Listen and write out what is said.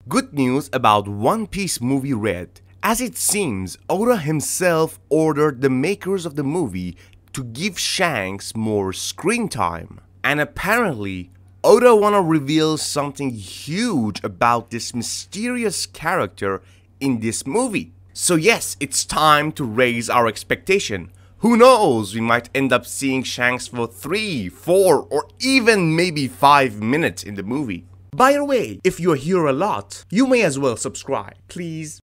Good news about One Piece movie Red. As it seems, Oda himself ordered the makers of the movie to give Shanks more screen time. And apparently, Oda wanna reveal something huge about this mysterious character in this movie. So yes, it's time to raise our expectation. Who knows, we might end up seeing Shanks for 3, 4, or even maybe 5 minutes in the movie. By the way, if you're here a lot, you may as well subscribe, please.